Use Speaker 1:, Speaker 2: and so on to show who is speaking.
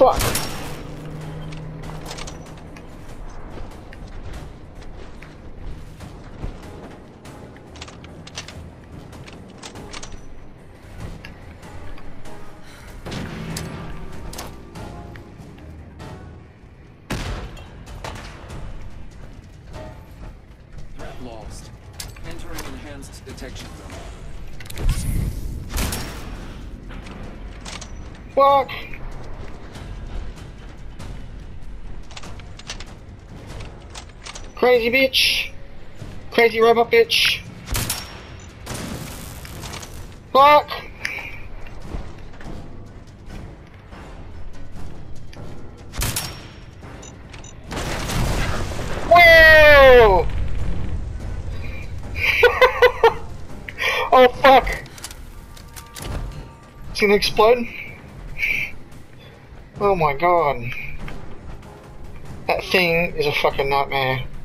Speaker 1: Fuck!
Speaker 2: Threat lost. Entering enhanced detection zone.
Speaker 1: Fuck! Crazy bitch! Crazy robot bitch! Fuck! Whoa! Oh fuck! It's gonna explode? Oh my god. That thing is a fucking nightmare.